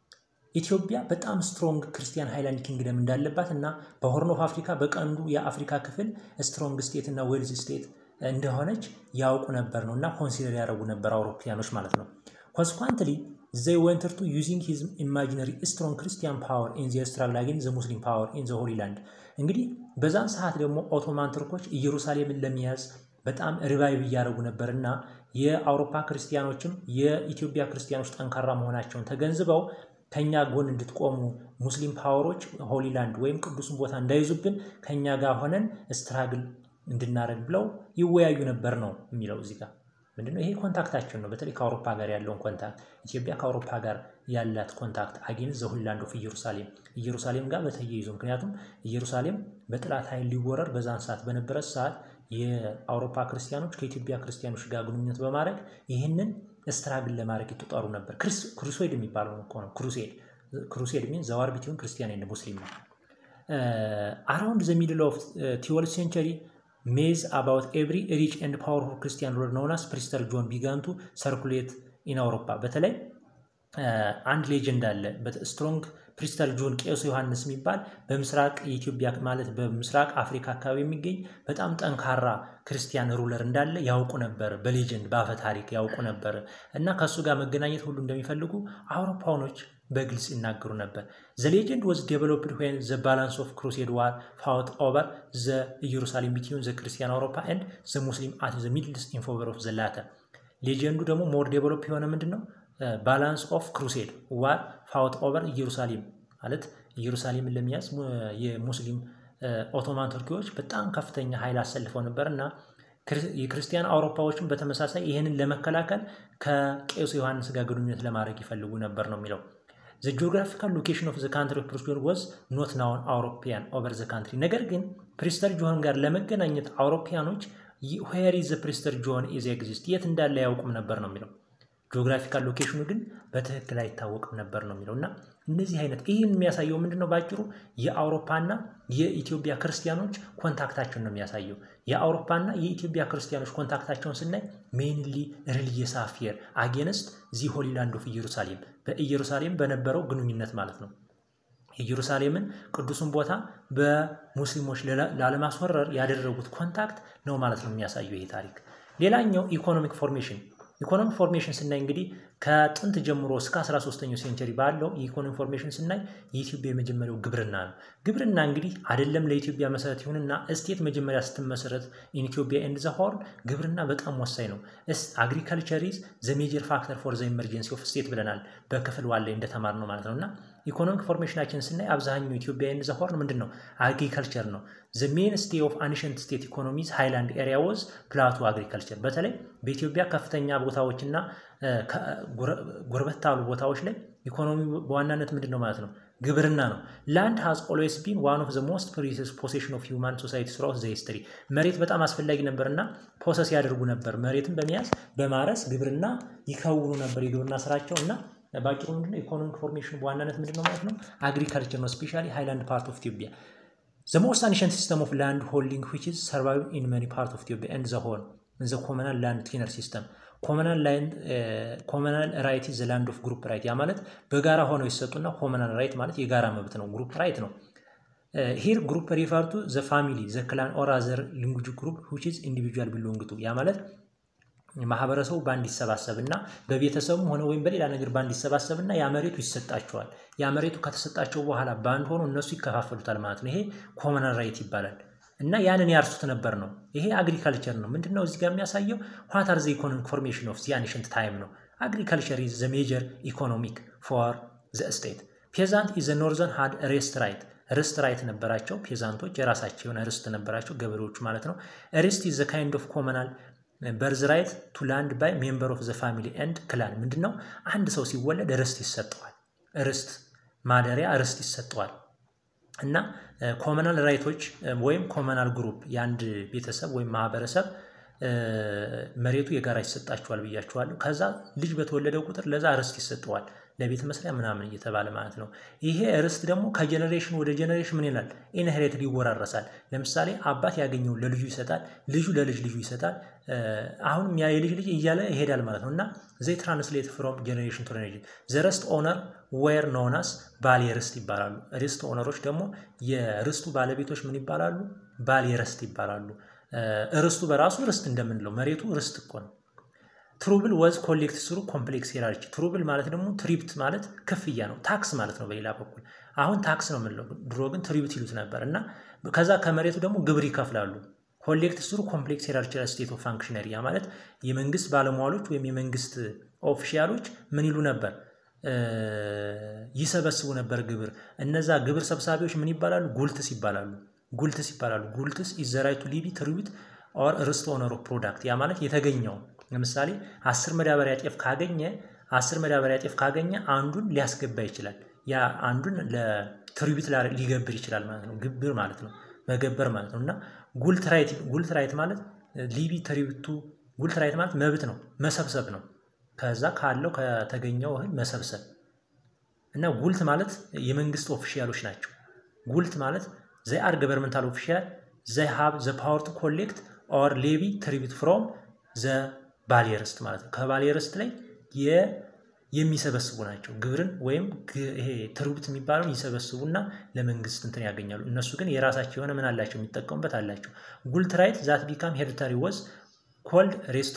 ኢትዮጵያ በጣም ስትሮንግ ክርስቲያን ሃይላንድ ኪንግደም እንዳለባት እና በሆርን ኦፍ አፍሪካ በቀንዱ የአፍሪካ ክፍል ስትሮንግ ስቴት እና ዌልዝ ስቴት እንደሆነች ያውቁ ነበር ነውና ኮንሲደር ያደርጉ ነበር አውሮፓያኖች ማለት ነው። Consequently they wanted to using his imaginary strong Christian power in their struggle against the Muslim power in the Holy Land. እንግዲህ በዛን ሰዓት ደግሞ ኦቶማን ቱርኮች ኢየሩሳሌምን ለመያዝ በጣም ሪቫይቭ ያደርጉ ነበርና የአውሮፓ ክርስቲያኖችም የኢትዮጵያ ክርስቲያኖች ጠንካራ መሆናቸውን ተገንዝበው ከኛ ጎን እንድትቆሙ ሙስሊም ፓወሮች ሆሊ ላንድ ወይም ቅዱስን ቦታ እንዳይዙብን ከኛ ጋር ሆነን ስትራግል እንድናረግ ብለው ይወያዩ ነበር ነው የሚለው እዚህ ጋር ምንድነው ይሄ ኮንታክታችን ነው። በተለይ ከአውሮፓ ጋር ያለውን ኮንታክት ኢትዮጵያ ከአውሮፓ ጋር ያላት ኮንታክት አጌን ዘ ሆሊ ላንድ ኦፍ ኢየሩሳሌም ጋር በተያይዞ ምክንያቱም ኢየሩሳሌም በጥላት ኃይል ሊወረር በዛን ሰዓት በነበረ ሰዓት የአውሮፓ ክርስቲያኖች ከኢትዮጵያ ክርስቲያኖች ጋር ግንኙነት በማድረግ ይሄንን ስትራግል ለማድረግ ይተጣሩ ነበር። ክሩሴድ የሚባለው ነው ክሩሴድ means the war between Christian and Muslim. Around the middle of 12th century maze about every rich and powerful Christian ruler known as Prester John began to circulate in Europa. በተለይ አንድ ሌጀንድ አለ ስትሮንግ ፕሪስተር ጆን ቄስ ዮሐንስ የሚባል በምስራቅ ኢትዮጵያ ማለት በምስራቅ አፍሪካ አካባቢ የሚገኝ በጣም ጠንካራ ክርስቲያን ሩለር እንዳለ ያውቁ ነበር። በሌጀንድ በአፈ ታሪክ ያውቁ ነበር እና ከሱ ጋር መገናኘት ሁሉ እንደሚፈልጉ አውሮፓውያኖች በግልጽ ይናገሩ ነበር። The legend was developed when the balance of crusade war fought over the Jerusalem between the Christian Europa and the Muslim at the Middle East in favor of the latter. ሌጀንዱ ደግሞ ሞር ዴቨሎፕ የሆነ ምንድነው balance of crusade war fought over ኢየሩሳሌም ማለት ኢየሩሳሌምን ለሚያዝ የሙስሊም ኦቶማን ቱርኪዎች በጣም ከፍተኛ ኃይል አሰልፈው ነበርና የክርስቲያን አውሮፓዎችን በተመሳሳይ ይሄንን ለመከላከል ከቄስ ዮሐንስ ጋር ግንኙነት ለማድረግ ይፈልጉ ነበር ነው የሚለው። The geographical location of the country of Prester was not known European over the country. ነገር ግን ፕሪስተር ጆን ጋር ለመገናኘት አውሮፓያኖች where is the Prester John is exist የት እንዳለ ያውቁም ነበር ነው የሚለው። ጂኦግራፊካል ሎኬሽኑ ግን በትክክል አይታወቅም ነበር ነው የሚለውና እነዚህ አይነት ይሄን የሚያሳየው ምንድነው ባጭሩ የአውሮፓና የኢትዮጵያ ክርስቲያኖች ኮንታክታቸውን ነው የሚያሳየው። የአውሮፓና የኢትዮጵያ ክርስቲያኖች ኮንታክታቸውን ስናይ ሜንሊ ሪሊጂየስ አፌር አጌንስት ዚ ሆሊ ላንድ ኦፍ ኢየሩሳሌም በኢየሩሳሌም በነበረው ግንኙነት ማለት ነው። ኢየሩሳሌምን ቅዱስን ቦታ በሙስሊሞች ላለማስወረር ያደረጉት ኮንታክት ነው ማለት ነው የሚያሳየው ይሄ ታሪክ። ሌላኛው ኢኮኖሚክ ፎርሜሽን ስናይ እንግዲህ ከጥንት ጀምሮ እስከ 13ኛው ሴንቸሪ ባለው የኢኮኖሚክ ፎርሜሽን ስናይ የኢትዮጵያ የመጀመሪያው ግብርና ነው። ግብርና እንግዲህ አይደለም ለኢትዮጵያ መሰረት ይሁንና ስቴት መጀመሪያ ስትመሰረት ኢትዮጵያ ኤንድ ዘ ሆርን ግብርና በጣም ወሳኝ ነው። አግሪካልቸር ኢዝ ዘ ሜጀር ፋክተር ፎር ዘ ኢመርጀንሲ ኦፍ ስቴት ብለናል በክፍል ዋለ እንደተማርነው ማለት ነውና ኢኮኖሚክ ፎርሜሽናችን ስናይ አብዛኛው ኢትዮጵያ ኤንድ ዘ ሆርን ምንድነው አግሪካልቸር ነው። The mainstay of ancient state economies highland area was plateau agriculture. በተለይ በኢትዮጵያ ከፍተኛ ቦታዎችና ጎረበታሉ ቦታዎች ላይ ኢኮኖሚ በዋናነት ምንድነው ማለት ነው ግብርና ነው። Land has always been one of the most precious possession of human society throughout the history. መሬት በጣም አስፈላጊ ነበርና ፖሰስ ያደርጉ ነበር። መሬትን በመያዝ በማረስ ግብርና ይከውኑ ነበር የግብርና ስራቸውና ባጭሩ ምንድነው ኢኮኖሚክ ፎርሜሽን በዋናነት ምንድነው ማለት ነው አግሪካልቸር ነው። ስፔሻሊ ሃይላንድ ፓርት ኦፍ ኢትዮጵያ The most ancient system of land holding which is survived in many parts of Ethiopia and the whole the communal land tenure system. Communal right is the land of group right. ያ ማለት በጋራ ሆነው ይሰጡና communal right ማለት የጋራ መብት ነው group right ነው። Here group refer to the family, the clan or other language group which is individual belong to. ያ ማለት ማህበረሰቡ ባንድ ይሰባሰብና በቤተሰቡም ሆነ ወይም በሌላ ነገር ባንድ ይሰባሰብና ያ መሬቱ ይሰጣቸዋል። ያ መሬቱ ከተሰጣቸው በኋላ ባንድ ሆኖ እነሱ ይከፋፈሉታል ማለት ነው። ይሄ ኮመናል ራይት ይባላል። እና ያንን ያርሱት ነበር ነው። ይሄ አግሪካልቸር ነው። ምንድነው እዚህ ጋር የሚያሳየው what are the economic formation of the ancient time ነው። Agriculture is the major economic for the state. Peasant is the northern had rest right. ርስት ራይት ነበራቸው ፔዛንቶች የራሳቸው የሆነ ርስት ነበራቸው ገበሬዎች ማለት ነው። ርስት is the kind of communal birthright to land by member of the family and clan. ምንድነው አንድ ሰው ሲወለድ ርስት ይሰጠዋል። ርስት ማደሪያ ርስት ይሰጠዋል። እና ኮመናል ራይቶች ወይም ኮመናል ግሩፕ ያንድ ቤተሰብ ወይም ማህበረሰብ መሬቱ የጋራ ይሰጣቸዋል ብያቸዋለሁ። ከዛ ልጅ በተወለደው ቁጥር ለዛ ርስት ይሰጠዋል ለቤት መስሪያ ምናምን እየተባለ ማለት ነው። ይሄ ርስት ደግሞ ከጀነሬሽን ወደ ጀነሬሽን ምን ይላል ኢንሄሪትሊ ይወራረሳል። ለምሳሌ አባት ያገኘው ለልጁ ይሰጣል፣ ልጁ ለልጅ ይሰጣል። አሁንም ያ የልጅ ልጅ እያለ ይሄዳል ማለት ነውና they translate from generation to generation. the rest owner were known as ባል የርስት ይባላሉ። ርስት ኦነሮች ደግሞ የርስቱ ባለቤቶች ምን ይባላሉ? ባል የርስት ይባላሉ። ርስቱ በራሱ ርስት እንደምንለው መሬቱ ርስት እኮ ነው። ትሩብል was collected through complex hierarchy. ትሩብል ማለት ደግሞ ትሪብት ማለት ክፍያ ነው፣ ታክስ ማለት ነው በሌላ በኩል። አሁን ታክስ ነው የምንለው፣ ድሮ ግን ትሪብት ይሉት ነበርና ከዛ ከመሬቱ ደግሞ ግብር ይከፍላሉ። collected through complex hierarchical state of functionary ያ ማለት የመንግስት ባለሟሎች ወይም የመንግስት ኦፊሻሎች ምን ይሉ ነበር? ይሰበስቡ ነበር ግብር። እነዛ ግብር ሰብሳቢዎች ምን ይባላሉ? ጉልትስ ይባላሉ። ጉልትስ is the right to levy tribute or ርስት ኦነር ኦፍ ፕሮዳክት ያ ማለት የተገኘው ለምሳሌ 10 መዳበሪያ ጤፍ ካገኘ አንዱን ሊያስገባ ይችላል። ያ አንዱን ለትሪቢዩት ሊገብር ይችላል ማለት ነው። ግብር ማለት ነው፣ መገበር ማለት ነውና ጉልት ራይት ማለት ሊቢ ትሪቢዩቱ ጉልት ራይት ማለት መብት ነው፣ መሰብሰብ ነው። ከዛ ካለው ከተገኘው እህል መሰብሰብ እና ጉልት ማለት የመንግስት ኦፊሻሎች ናቸው። ጉልት ማለት they are governmental official, they have the power to collect or levy tribute from the ባሊየርስት ማለት ነው። ከባሊየርስት ላይ የሚሰበስቡ ናቸው ግብርን ወይም ይሄ ትሪቢዩት የሚባለውን ይሰበስቡና ለመንግስት እንትን ያገኛሉ። እነሱ ግን የራሳቸው የሆነ ምን አላቸው የሚጠቀሙበት አላቸው። ጉልት ራይት that become hereditary was called ሬስት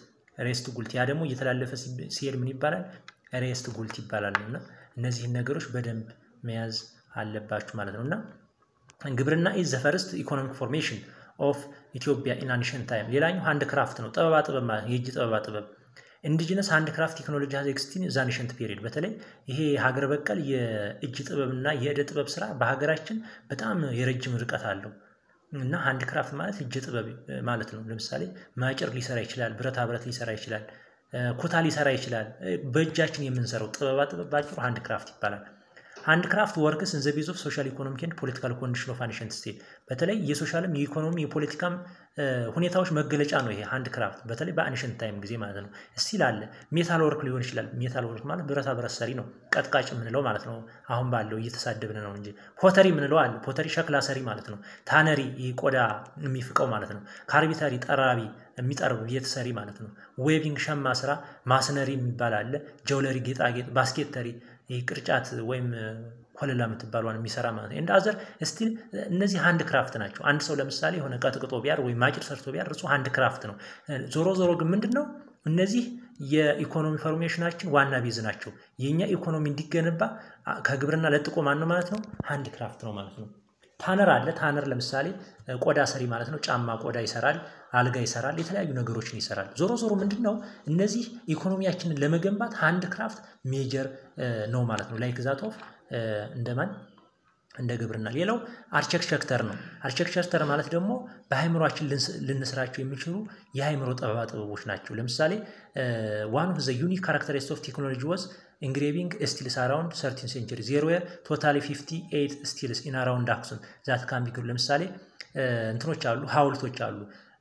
ጉልት ያ ደግሞ እየተላለፈ ሲሄድ ምን ይባላል? ሬስት ጉልት ይባላልና እነዚህ ነገሮች በደንብ መያዝ አለባችሁ ማለት ነውና ግብርና is the first economic formation of Ethiopia in ancient time. ሌላኛው ሃንድክራፍት ነው፣ ጥበብ ማለት የእጅ ጥበብ። ኢንዲጂነስ ሃንድክራፍት ቴክኖሎጂ has existed in the ancient period. በተለይ ይሄ ሀገር በቀል የእጅ ጥበብና የእደ ጥበብ ስራ በሀገራችን በጣም የረጅም ርቀት አለው እና ሃንድክራፍት ማለት እጅ ጥበብ ማለት ነው። ለምሳሌ ማጭር ሊሰራ ይችላል፣ ብረታ ብረት ሊሰራ ይችላል፣ ኩታ ሊሰራ ይችላል። በእጃችን የምንሰራው ጥበብ ባጭሩ ሃንድክራፍት ይባላል። ሃንድክራፍት works in the base of social, economic and political condition of ancient state. በተለይ የሶሻልም የኢኮኖሚ የፖለቲካም ሁኔታዎች መገለጫ ነው ይሄ ሃንድክራፍት በተለይ በአንሸንት ታይም ጊዜ ማለት ነው። እስቲል አለ ሜታል ወርክ ሊሆን ይችላል። ሜታል ወርክ ማለት ብረታ ብረት ሰሪ ነው፣ ቀጥቃጭ ምንለው ማለት ነው። አሁን ባለው እየተሳደብን ነው እንጂ ፖተሪ ምንለው አለ። ፖተሪ ሸክላ ሰሪ ማለት ነው። ታነሪ ቆዳ የሚፍቀው ማለት ነው። ካርቢታሪ ጠራቢ የሚጠርብ ቤት ሰሪ ማለት ነው። ዌቢንግ ሸማ ስራ ማስነሪ የሚባል አለ። ጆለሪ ጌጣጌጥ ባስኬተሪ ቅርጫት ወይም ኮለላ የምትባለውን የሚሰራ ማለት ነው። አዘር ስቲል እነዚህ ሃንድ ክራፍት ናቸው። አንድ ሰው ለምሳሌ የሆነ ቀጥቅጦ ቢያር ወይ ማጭር ሰርቶ ቢያር እሱ ሃንድ ክራፍት ነው። ዞሮ ግን ምንድነው እነዚህ የኢኮኖሚ ፎርሜሽናችን ዋና ቤዝ ናቸው። የኛ ኢኮኖሚ እንዲገነባ ከግብርና ለጥቆ ማን ነው ማለት ነው? ሃንድ ክራፍት ነው ማለት ነው። ታነር አለ። ታነር ለምሳሌ ቆዳ ሰሪ ማለት ነው። ጫማ ቆዳ ይሰራል፣ አልጋ ይሰራል፣ የተለያዩ ነገሮችን ይሰራል። ዞሮ ምንድነው እነዚህ ኢኮኖሚያችንን ለመገንባት ሃንድ ክራፍት ሜጀር ነው ማለት ነው። ላይክ ዛት ኦፍ እንደማን እንደ ግብርና። ሌላው አርኪቴክቸር ነው። አርኪቴክቸር ማለት ደግሞ በሃይምሮአችን ልንስራቸው የሚችሉ የሃይምሮ ጥበቦች ናቸው። ለምሳሌ one of the unique characteristics of technology was engraving steels around 13th century. There were totally 58 steels in around Aksum that can be good. ለምሳሌ እንትኖች አሉ፣ ሐውልቶች አሉ።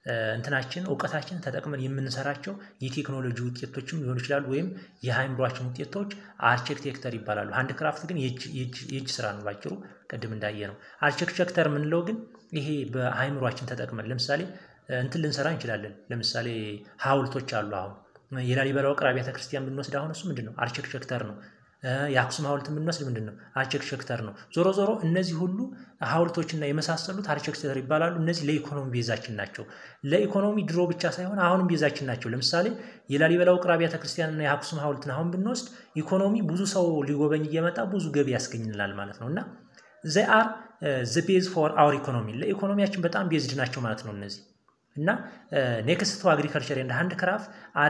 እንትናችን እውቀታችን ተጠቅመን የምንሰራቸው የቴክኖሎጂ ውጤቶችም ሊሆኑ ይችላሉ ወይም የሃይምሯችን ውጤቶች አርኪቴክቸር ይባላሉ። ሃንድክራፍት ግን የእጅ ስራ ነው ባጭሩ ቅድም እንዳየነው። አርኪቴክቸር የምንለው ግን ይሄ በሃይምሯችን ተጠቅመን ለምሳሌ እንትን ልንሰራ እንችላለን። ለምሳሌ ሐውልቶች አሉ። አሁን የላሊበላ ውቅር አብያተ ክርስቲያን ብንወስድ አሁን እሱ ምንድነው አርኪቴክቸር ነው። የአክሱም ሐውልት ብንወስድ ምንድነው አርኪቴክቸር ነው። ዞሮ ዞሮ እነዚህ ሁሉ ሐውልቶችና የመሳሰሉት አርኪቴክቸር ይባላሉ። እነዚህ ለኢኮኖሚ ቤዛችን ናቸው። ለኢኮኖሚ ድሮ ብቻ ሳይሆን አሁንም ቤዛችን ናቸው። ለምሳሌ የላሊበላ ውቅር አብያተ ክርስቲያንና የአክሱም ሐውልትን አሁን ብንወስድ ኢኮኖሚ ብዙ ሰው ሊጎበኝ እየመጣ ብዙ ገቢ ያስገኝልናል ማለት ነው እና they are the base for our economy ለኢኮኖሚያችን በጣም ቤዝድ ናቸው ማለት ነው እነዚህ እና ኔክስት ቱ አግሪካልቸር ኤንድ ሃንድክራፍት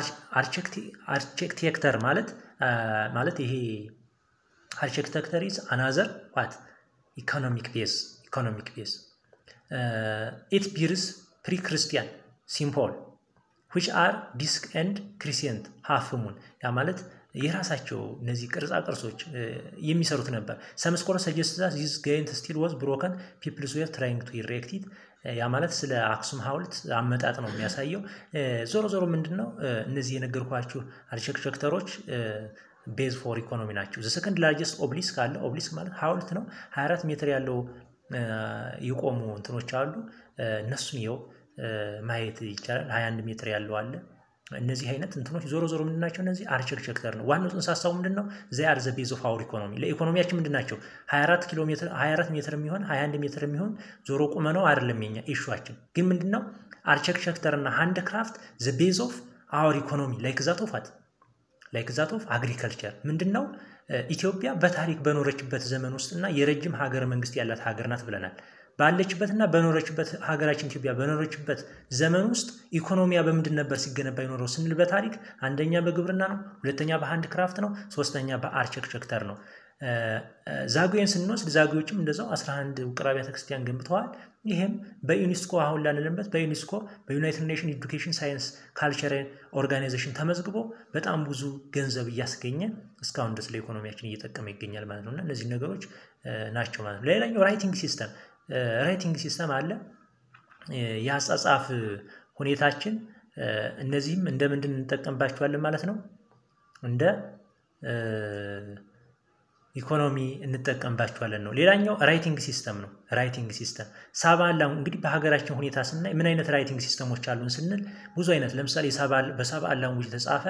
አርኪቴክቸር ማለት ይሄ አርኪቴክቸር is another what economic base it bears pre-Christian symbol which are disc and crescent half moon ያ ማለት የራሳቸው እነዚህ ቅርጻ ቅርጾች የሚሰሩት ነበር። some scholars suggest that this giant still was broken people were trying to erect it ያ ማለት ስለ አክሱም ሐውልት አመጣጥ ነው የሚያሳየው። ዞሮ ዞሮ ምንድነው እነዚህ የነገርኳችሁ አርኪቴክቸሮች ቤዝ ፎር ኢኮኖሚ ናቸው። the second largest obelisk አለ። obelisk ማለት ሐውልት ነው። 24 ሜትር ያለው የቆሙ እንትኖች አሉ። እነሱን ይኸው ማየት ይቻላል። 21 ሜትር ያለው አለ። እነዚህ አይነት እንትኖች ዞሮ ዞሮ ምንድናቸው እነዚህ አርኪቴክቸር ነው። ዋናው ጽንሰ ሐሳቡ ምንድነው they are the base of our economy ለኢኮኖሚያችን ምንድናቸው 24 ሜትር የሚሆን 21 ሜትር የሚሆን ዞሮ ቁመናው አይደለም የኛ ኢሹአችን ግን ምንድነው አርኪቴክቸር እና ሃንድክራፍት the base of our economy like that of agriculture ምንድነው ኢትዮጵያ በታሪክ በኖረችበት ዘመን ውስጥና የረጅም ሀገር መንግስት ያላት ሀገር ናት ብለናል። ባለችበትና በኖረችበት ሀገራችን ኢትዮጵያ በኖረችበት ዘመን ውስጥ ኢኮኖሚያ በምንድን ነበር ሲገነባ ይኖረው ስንል በታሪክ አንደኛ በግብርና ነው፣ ሁለተኛ በሃንድክራፍት ነው፣ ሶስተኛ በአርኪቴክቸር ነው። ዛጉዌን ስንወስድ ዛጉዌዎችም እንደዛው 11 ውቅር አብያተ ክርስቲያን ገንብተዋል። ይሄም በዩኔስኮ አሁን ላለንበት በዩኔስኮ በዩናይትድ ኔሽን ኤዱኬሽን ሳይንስ ካልቸር ኦርጋናይዜሽን ተመዝግቦ በጣም ብዙ ገንዘብ እያስገኘ እስካሁን ድረስ ለኢኮኖሚያችን እየጠቀመ ይገኛል ማለት ነውና እነዚህ ነገሮች ናቸው ማለት ነው። ሌላኛው ራይቲንግ ሲስተም አለ። የአጻጻፍ ሁኔታችን እነዚህም እንደምንድን እንጠቀምባቸዋለን ማለት ነው እንደ ኢኮኖሚ እንጠቀምባቸዋለን ነው። ሌላኛው ራይቲንግ ሲስተም ነው። ራይቲንግ ሲስተም ሳባላ እንግዲህ በሀገራችን ሁኔታ ስናይ ምን አይነት ራይቲንግ ሲስተሞች አሉን ስንል ብዙ አይነት ለምሳሌ በሳባላ ላንጉጅ የተጻፈ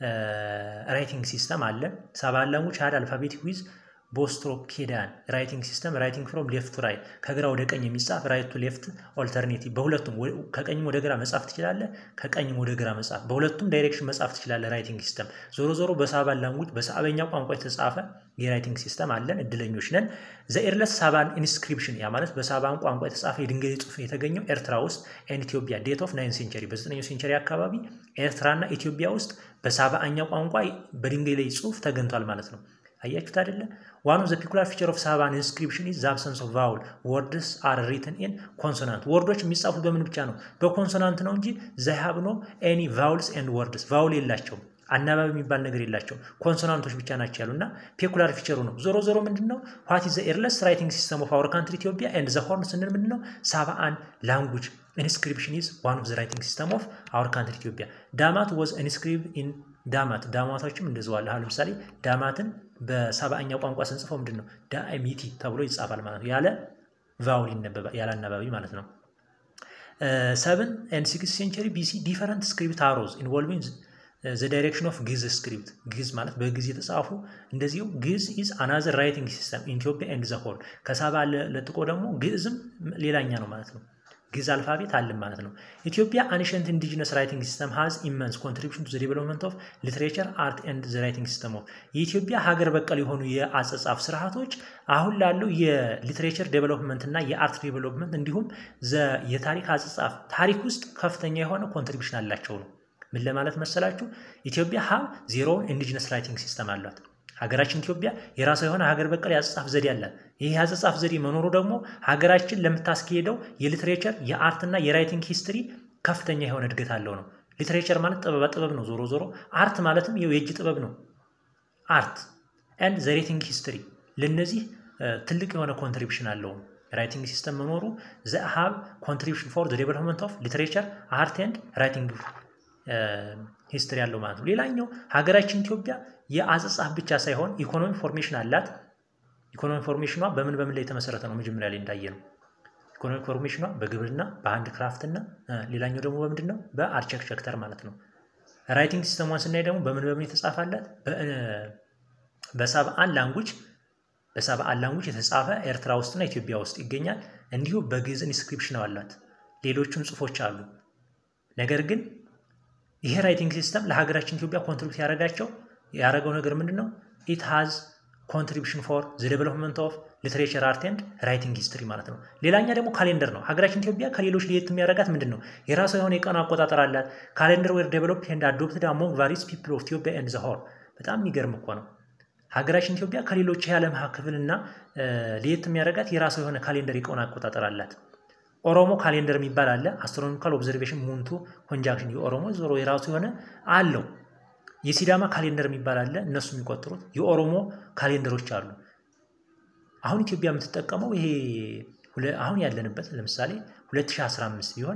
ራይቲንግ ሲስተም አለ። ሳባላ ላንጉጅ had alphabetic with ቦስትሮኬዳን ራይቲንግ ሲስተም ራይቲንግ ፍሮም ሌፍት ቱ ራይት ከግራ ወደ ቀኝ የሚጻፍ ራይት ቱ ሌፍት ኦልተርኔቲቭ በሁለቱም ከቀኝም ወደ ግራ መጻፍ ትችላለህ፣ ከቀኝም ወደ ግራ መጻፍ በሁለቱም ዳይሬክሽን መጻፍ ትችላለህ። ራይቲንግ ሲስተም ዞሮ በሳባን ላንጉጅ በሳበኛ ቋንቋ የተጻፈ የራይቲንግ ሲስተም አለን። እድለኞች ነን። ዘ ኤርለስ ሳባን ኢንስክሪፕሽን ያ ማለት በሳባን ቋንቋ የተጻፈ የድንጋይ ጽሑፍ የተገኘው ኤርትራ ውስጥ ኤንድ ኢትዮጵያ ዴት ኦፍ 9th ሴንቸሪ በ9ኛው ሴንቸሪ አካባቢ ኤርትራና ኢትዮጵያ ውስጥ በሳባኛ ቋንቋ በድንጋይ ላይ ጽሑፍ ተገኝቷል ማለት ነው። አያችሁት አይደለ? one of the peculiar feature of Saban inscription is the absence of vowel. Words are written in consonant. ወርዶች የሚጻፉት በምን ብቻ ነው? በኮንሶናንት ነው እንጂ they have no any vowels and words. vowel የላቸውም። አናባቢ የሚባል ነገር የላቸውም። ኮንሶናንቶች ብቻ ናቸው ያሉና ፔኩላር ፊቸሩ ነው። ዞሮ ምንድነው what is the earliest writing system of our country Ethiopia and the horn ስንል ምንድነው Saban language inscription is one of the writing system of our country Ethiopia. Damat was inscribed in ዳማቶችም እንደዛው አለ። ለምሳሌ ዳማትን በሳባኛ ቋንቋ ስንጽፈው ምንድነው ዳሚቲ ተብሎ ይጻፋል ማለት ነው። ያለ ቫውል ይነበባል፣ ያለ አናባቢ ማለት ነው። 7th and 6th century BC different script arose involving the direction of Giz script. Giz ማለት በግዕዝ የተጻፉ እንደዚሁ Giz is another writing system in Ethiopia and the whole ከሳባ ለጥቆ ደግሞ ግዕዝም ሌላኛ ነው ማለት ነው። ግዕዝ አልፋቤት አለ ማለት ነው። ኢትዮጵያ ancient indigenous writing system has immense contribution to the development of literature, art and the writing system of የኢትዮጵያ ሀገር በቀል የሆኑ የአጻጻፍ ስርዓቶች አሁን ላለው የሊትሬቸር ዴቨሎፕመንት እና የአርት ዴቨሎፕመንት እንዲሁም የታሪክ አጻጻፍ ታሪክ ውስጥ ከፍተኛ የሆነ ኮንትሪቢዩሽን አላቸው ነው። ምን ለማለት መሰላችሁ? ኢትዮጵያ have zero indigenous writing system አላት። ሀገራችን ኢትዮጵያ የራሷ የሆነ ሀገር በቀል ያጻጻፍ ዘዴ አላት። ይሄ ያጻጻፍ ዘዴ መኖሩ ደግሞ ሀገራችን ለምታስኬደው የሊትሬቸር የአርት እና የራይቲንግ ሂስትሪ ከፍተኛ የሆነ እድገት አለው ነው። ሊትሬቸር ማለት ጥበብ ነው። ዞሮ አርት ማለትም የእጅ ጥበብ ነው። አርት and the writing history ለነዚህ ትልቅ የሆነ ኮንትሪቢዩሽን አለው። ራይቲንግ ሲስተም መኖሩ they have contribution for the development of literature, art and writing ሂስትሪ ያለው ማለት ነው። ሌላኛው ሀገራችን ኢትዮጵያ የአጻጻፍ ብቻ ሳይሆን ኢኮኖሚ ፎርሜሽን አላት። ኢኮኖሚ ፎርሜሽኗ በምን ላይ የተመሰረተ ነው? መጀመሪያ ላይ እንዳየነው ኢኮኖሚ ፎርሜሽኗ በግብርና በሃንድ ክራፍት እና ሌላኛው ደግሞ በምንድነው? በአርኪቴክቸር ማለት ነው። ራይቲንግ ሲስተሟን ስናይ ደግሞ በምን የተጻፈላት? በ71 ላንጉዌጅ የተጻፈ ኤርትራ ውስጥና ኢትዮጵያ ውስጥ ይገኛል። እንዲሁ በግዕዝ ኢንስክሪፕሽን አላት። ሌሎችም ጽፎች አሉ። ነገር ግን ይሄ ራይቲንግ ሲስተም ለሀገራችን ኢትዮጵያ ኮንትሪቢዩት ያደረገው ነገር ምንድነው? it has contribution for the development of literature, art and writing history ማለት ነው። ሌላኛ ደግሞ ካሌንደር ነው። ሀገራችን ኢትዮጵያ ከሌሎች ለየት የሚያደርጋት ምንድነው? የራሷ የሆነ የቀን አቆጣጠር አላት። ካሌንደር were developed and adopted among various people of Ethiopia and the whole። በጣም የሚገርም እኮ ነው። ሀገራችን ኢትዮጵያ ከሌሎች የዓለም ክፍልና ለየት የሚያደርጋት የራሷ የሆነ ካሌንደር የቀን አቆጣጠር አላት። ኦሮሞ ካሌንደር የሚባል አለ። አስትሮኖሚካል ኦብዘርቬሽን ሙንቱ ኮንጃንክሽን የኦሮሞ ዞሮ የራሱ የሆነ አለው። የሲዳማ ካሌንደር የሚባል አለ። እነሱ የሚቆጥሩት የኦሮሞ ካሌንደሮች አሉ። አሁን ኢትዮጵያ የምትጠቀመው ይሄ አሁን ያለንበት ለምሳሌ 2015 ቢሆን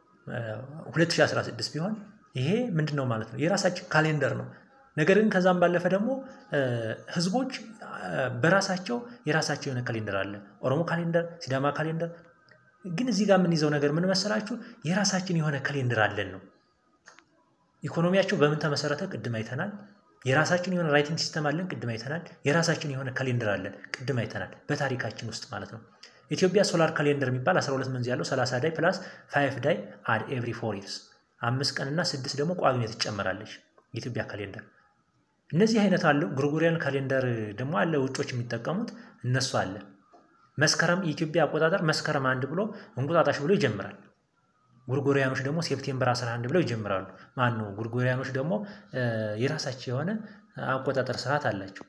2016 ቢሆን ይሄ ምንድነው ማለት ነው? የራሳችን ካሌንደር ነው። ነገር ግን ከዛም ባለፈ ደግሞ ህዝቦች በራሳቸው የራሳቸው የሆነ ካሌንደር አለ። ኦሮሞ ካሌንደር፣ ሲዳማ ካሌንደር። ግን እዚህ ጋር ምን ይዘው ነገር ምን መሰላችሁ? የራሳችን የሆነ ካሌንደር አለን ነው። ኢኮኖሚያቸው በምን ተመሰረተ? ቅድም አይተናል። የራሳችን የሆነ ራይቲንግ ሲስተም አለን። ቅድም አይተናል። የራሳችን የሆነ ካሌንደር አለን። ቅድም አይተናል። በታሪካችን ውስጥ ማለት ነው። ኢትዮጵያ ሶላር ካሌንደር የሚባል 12 መንዝ ያለው 30 ዳይ ፕላስ 5 ዳይ አድ ኤቭሪ 4 years 5 ቀንና 6 ደግሞ ቋግሜ ትጨመራለች የኢትዮጵያ ካሌንደር። እነዚህ አይነት አለው። ግሪጎሪያን ካሌንደር ደግሞ አለ። ውጮች የሚጠቀሙት እነሱ አለ። መስከረም የኢትዮጵያ አቆጣጠር መስከረም 1 ብሎ እንቁጣጣሽ ብሎ ይጀምራል። ግሪጎሪያኖች ደግሞ ሴፕቴምበር 11 ብለው ይጀምራሉ። ማን ነው? ግሪጎሪያኖች ደግሞ የራሳቸው የሆነ አቆጣጠር ሰዓት አላቸው።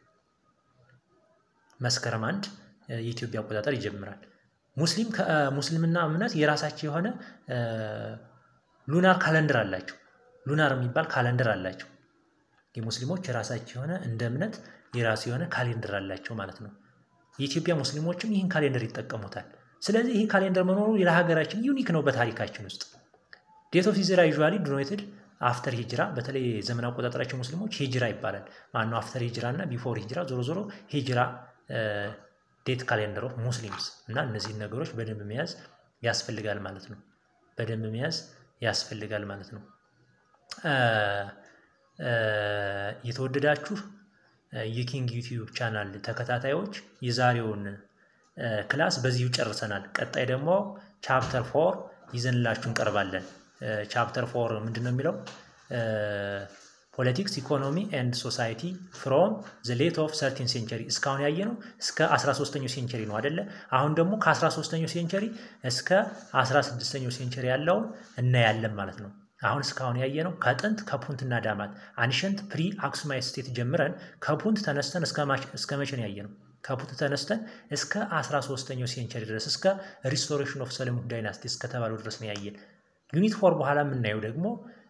መስከረም 1 የኢትዮጵያ አቆጣጠር ይጀምራል። ሙስሊምና እምነት የራሳቸው የሆነ ሉናር ካሌንደር አላቸው። ሉናር የሚባል ካሌንደር አላቸው። የሙስሊሞች የራሳቸው የሆነ እንደ እምነት የራሱ የሆነ ካሌንደር አላቸው ማለት ነው። የኢትዮጵያ ሙስሊሞችም ይህን ካሌንደር ይጠቀሙታል። ስለዚህ ይህ ካሌንደር መኖሩ ለሀገራችን ዩኒክ ነው በታሪካችን ውስጥ። ዴት ኦፍ ሂጅራ ዩዥዋሊ ዲኖቴድ አፍተር ሂጅራ፣ በተለይ ዘመን አቆጣጠራቸው ሙስሊሞች ሂጅራ ይባላል። ማነው አፍተር ሂጅራ እና ቢፎር ሂጅራ፣ ዞሮ ሂጅራ ዴት ካሌንደር ኦፍ ሙስሊምስ። እና እነዚህ ነገሮች በደንብ መያዝ ያስፈልጋል ማለት ነው። የተወደዳችሁ የኪንግ ዩቲዩብ ቻናል ተከታታዮች የዛሬውን ክላስ በዚሁ ጨርሰናል። ቀጣይ ደግሞ ቻፕተር 4 ይዘንላችሁ እንቀርባለን። ቻፕተር 4 ምንድነው የሚለው? ፖለቲክስ ኢኮኖሚ ኤንድ ሶሳይቲ ፍሮም ዘ ሌት ኦፍ 13th ሴንቸሪ። እስካሁን ያየነው እስከ 13ኛው ሴንቸሪ ነው አይደለ? አሁን ደግሞ ከ13ኛው ሴንቸሪ እስከ 16ኛው ሴንቸሪ ያለውን እናያለን ማለት ነው። አሁን እስካሁን ያየነው ከጥንት ከፑንትና ዳማት አንሸንት ፕሪ አክሱማይት ስቴት ጀምረን ከፑንት ተነስተን እስከ መቼ ነው ያየነው? ከፑንት ተነስተን እስከ 13ኛው ሴንቸሪ ድረስ እስከ ሪስቶሬሽን ኦፍ ሰለሙክ ዳይናስቲ እስከተባለው ድረስ ነው ያየን። ዩኒት 4 በኋላ የምናየው ደግሞ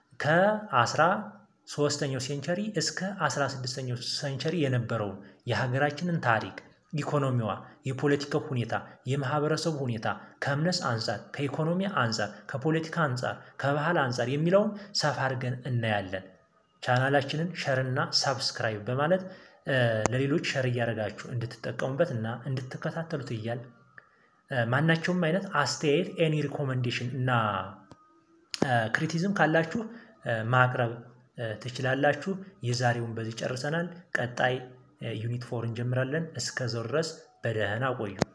ከ13ኛው ሴንቸሪ እስከ 16ኛው ሴንቸሪ የነበረውን የሀገራችንን ታሪክ፣ ኢኮኖሚዋ፣ የፖለቲካው ሁኔታ፣ የማህበረሰቡ ሁኔታ ከእምነት አንፃር፣ ከኢኮኖሚ አንፃር፣ ከፖለቲካ አንፃር፣ ከባህል አንፃር የሚለውን ሰፋ አድርገን እናያለን። ቻናላችንን ሸርና ሳብስክራይብ በማለት ለሌሎች ሸር እያደረጋችሁ እንድትጠቀሙበት እና እንድትከታተሉት እያል ማናቸውም አይነት አስተያየት ኤኒ ሪኮመንዴሽን እና ክሪቲሲዝም ካላችሁ ማቅረብ ትችላላችሁ። የዛሬውን በዚህ ጨርሰናል። ቀጣይ ዩኒት 4 እንጀምራለን። እስከዛው ድረስ በደህና ቆዩ።